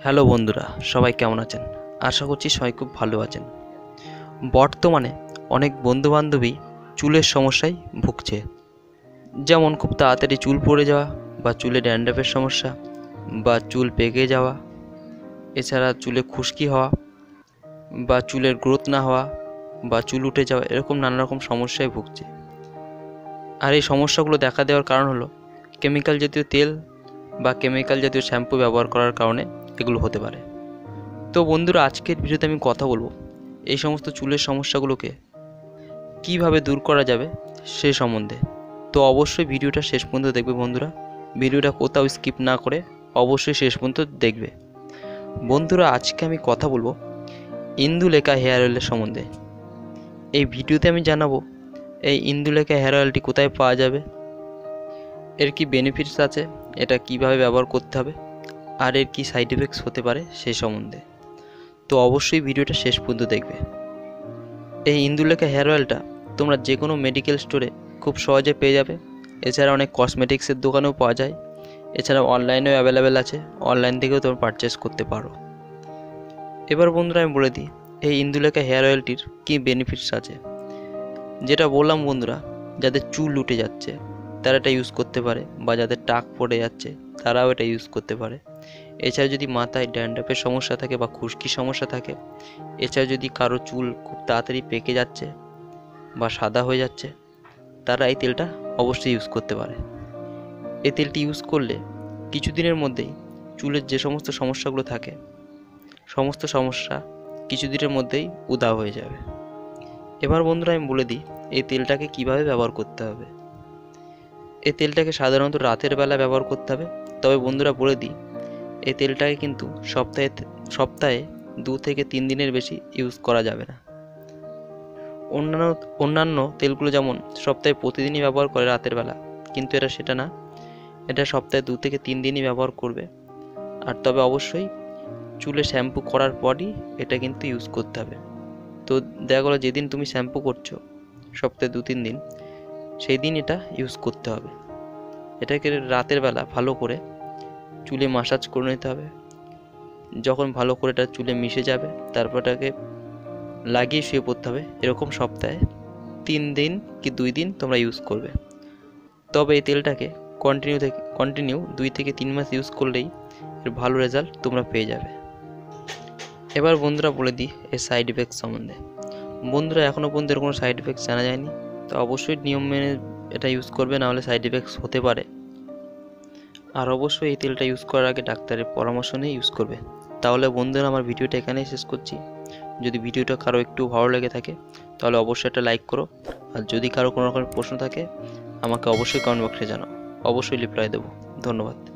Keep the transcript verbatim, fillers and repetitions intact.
Hello বন্ধুরা, সবাই কেমন আছেন? আশা করছি সবাই খুব ভালো আছেন। বর্তমানে অনেক বন্ধুবান্ধবী চুলের সমস্যায় ভুগছে, যেমন খুব তাড়াতাড়ি চুল পড়ে যাওয়া, বা চুলে ড্যান্ড্রফের সমস্যা, বা চুল পেকে যাওয়া, এছাড়া চুলে খুশকি হওয়া, বা চুলের গ্রোথ না হওয়া, বা চুল উঠে যাওয়া, এরকম নানা রকম সমস্যায় ভুগছে। আর এই সমস্যাগুলো দেখা দেওয়ার কারণ হলো কেমিক্যাল জাতীয় তেল বা কেমিক্যাল জাতীয় শ্যাম্পু ব্যবহার করার কারণে এগুলো হতে পারে। তো বন্ধুরা, আজকের ভিডিওতে আমি কথা বলবো এই সমস্ত চুলের সমস্যাগুলোকে কিভাবে দূর করা যাবে সে সম্বন্ধে। তো অবশ্যই ভিডিওটা শেষ পর্যন্ত দেখবে বন্ধুরা। ভিডিওটা কোথাও স্কিপ না করে অবশ্যই শেষ পর্যন্ত দেখবে। বন্ধুরা, আজকে আমি কথা বলবো ইন্দুলেখা হেয়ার অয়েলের সম্বন্ধে। এই ভিডিওতে আমি জানাবো এই ইন্দুলেখা হেয়ার অয়েলটি কোথায় পাওয়া যাবে, এর কি বেনিফিটস আছে, এটা কিভাবে ব্যবহার করতে হবে, আর এর কি সাইড এফেক্টস হতে পারে সেই সম্বন্ধে। তো অবশ্যই ভিডিওটা শেষ পর্যন্ত দেখবে। এই ইন্দুলেখা হেয়ার অয়েলটা তোমরা যে কোনো মেডিকেল স্টোরে খুব সহজে পেয়ে যাবে। এছাড়া অনেক কসমেটিক্সের দোকানেও পাওয়া যায়। এছাড়া অনলাইনেও অ্যাভেলেবেল আছে, অনলাইন থেকেও তোমরা পারচেস করতে পারো। এবার বন্ধুরা আমি বলে দিই এই ইন্দুলেখা হেয়ার অয়েলটির কী বেনিফিটস আছে। যেটা বললাম বন্ধুরা, যাদের চুল উঠে যাচ্ছে তারা এটা ইউজ করতে পারে, বা যাদের টাক পড়ে যাচ্ছে তারাও এটা ইউজ করতে পারে। এছাড়া যদি মাথায় ড্যান্ড্রফের সমস্যা থাকে বা খুশকির সমস্যা থাকে, এছাড়া যদি কারো চুল খুব তাড়াতাড়ি পেকে যাচ্ছে বা সাদা হয়ে যাচ্ছে, তারা এই তেলটা অবশ্যই ইউজ করতে পারে। এই তেলটি ইউজ করলে কিছুদিনের মধ্যেই চুলের যে সমস্ত সমস্যাগুলো থাকে সমস্ত সমস্যা কিছুদিনের মধ্যেই উধাও হয়ে যাবে। এবার বন্ধুরা আমি বলে দিই এই তেলটাকে কিভাবে ব্যবহার করতে হবে। এই তেলটাকে সাধারণত রাতের বেলা ব্যবহার করতে হবে। তবে বন্ধুরা বলে দিই এই তেলটাকে কিন্তু সপ্তাহে সপ্তাহে দু থেকে তিন দিনের বেশি ইউজ করা যাবে না। অন্যান্য অন্যান্য তেলগুলো যেমন সপ্তাহে প্রতিদিনই ব্যবহার করে রাতের বেলা, কিন্তু এটা সেটা না, এটা সপ্তাহে দু থেকে তিন দিনই ব্যবহার করবে। আর তবে অবশ্যই চুলে শ্যাম্পু করার পরই এটা কিন্তু ইউজ করতে হবে। তো দেখা গেলো যেদিন তুমি শ্যাম্পু করছো সপ্তাহে দু তিন দিন, সেই দিন এটা ইউজ করতে হবে। এটাকে রাতের বেলা ভালো করে চুলে মাসাজ করে নিতে হবে। যখন ভালো করে এটা চুলে মিশে যাবে তারপর এটাকে লাগিয়ে শুয়ে পড়তে হবে। এরকম সপ্তাহে তিন দিন কি দুই দিন তোমরা ইউজ করবে। তবে এই তেলটাকে কন্টিনিউ থেকে কন্টিনিউ দুই থেকে তিন মাস ইউজ করলেই এর ভালো রেজাল্ট তোমরা পেয়ে যাবে। এবার বন্ধুরা বলে দিই এর সাইড এফেক্টস সম্বন্ধে। বন্ধুরা, এখনও পর্যন্ত এর কোনো সাইড এফেক্টস জানা যায়নি, তো অবশ্যই নিয়ম মেনে এটা ইউজ করবে, নাহলে সাইড এফেক্টস হতে পারে। আর অবশ্যই এই তেলটা ইউজ করার আগে ডাক্তারের পরামর্শ নিয়ে ইউজ করবে। তাহলে বন্ধুরা, আমার ভিডিওটা এখানেই শেষ করছি। যদি ভিডিওটা কারো একটু ভালো লেগে থাকে তাহলে অবশ্যই একটা লাইক করো। আর যদি কারো কোনো রকমের প্রশ্ন থাকে আমাকে অবশ্যই কমেন্ট বক্সে জানাও, অবশ্যই রিপ্লাই দেবো। ধন্যবাদ।